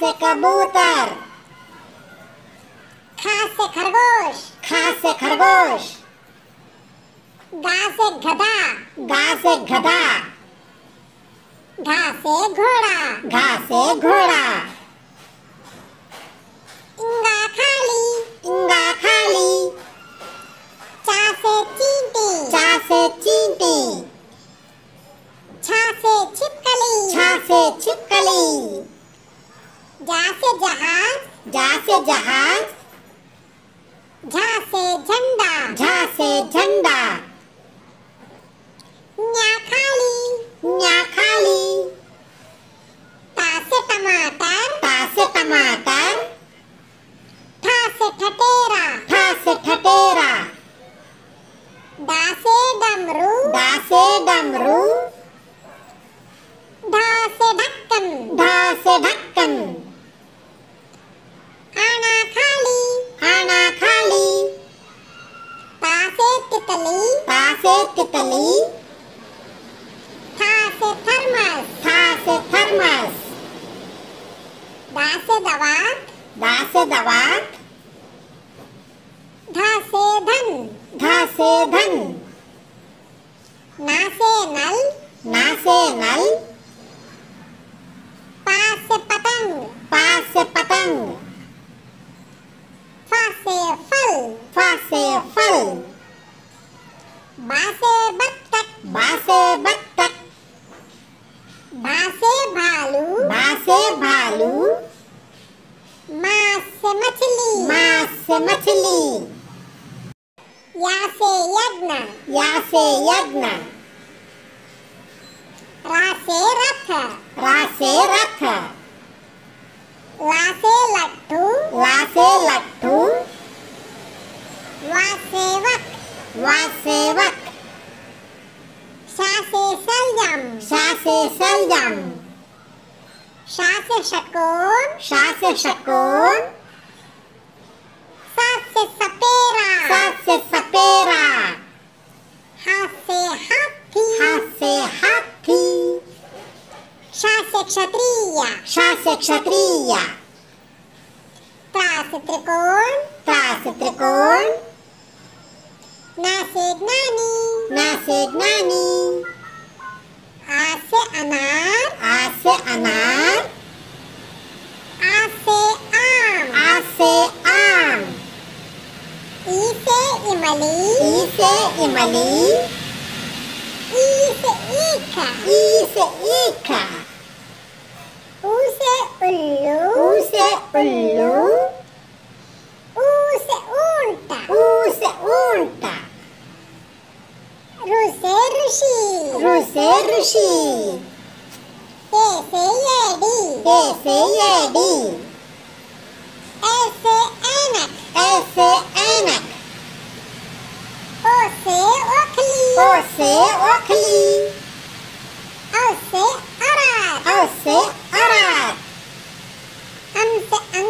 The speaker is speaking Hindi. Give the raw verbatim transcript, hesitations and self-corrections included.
से कबूतर। ख से खरगोश। ख से खरगोश। गा से गधा। गा से गधा। घा से घोड़ा। घा से घोड़ा। इंगा खाली। इंगा खाली। चा से चींटी। चा से चींटी। छा से छिपकली। छा से छिपकली। जा से जहाज। जा से जहाज। झा से झंडा। झा से झंडा। न्या खाली। न्या खाली। ता से टमाटर। ता से टमाटर। ठा से ठठेरा। ठा से ठठेरा। डा से डमरू। डा से डमरू। ढा से ढक्कन। ढा से ढक्कन। आना खाली। आना खाली। ता से तितली। ता से तितली। था से थर्मस। था से थर्मस। दा से दवात। दा से दवात। धा से धन। धा से धन। ना से नल। ना से नल। पा से पतंग। पा से पतंग। फा से फल। फा से फल। बा से बत्तख। बा से बत्तख। भा से भालू। भा से भालू। मा से मछली। माँ से मछली। या से यज्ञ। या से यज्ञ। रा से रथ। रा से रथ। ला से लट्ठू। ला से लट्ठू। वा से वक। वा से वक। शा से शलजम। शा से शलजम। शा से षटकोण। शा से षटकोण। सा से सपेरा। सा से सपेरा। हा से हाथी। हा से हाथी। शा से क्षत्रिय। शा से क्षत्रिय। त्रा से त्रिकोण। ता से त्रिकोण। ना से ज्ञानी। ना से ज्ञानी। आ से अनार। आ से अनार। आ से आम। आ से आम। ई से इमली। ई से इमली। ई से ईख। ई से ईख। ऊ से उल्लू। ऊ से उल्लू। ऊ से ऊंट। ऊ से ऊंट। रू से ऋषि। रू से ऋषि। ए से येडी। ए से येडी। ए से ऐनक। ए से ऐनक। ओ से ओखली। ओ से ओखली। औ से अरार। औ से अरार। अम से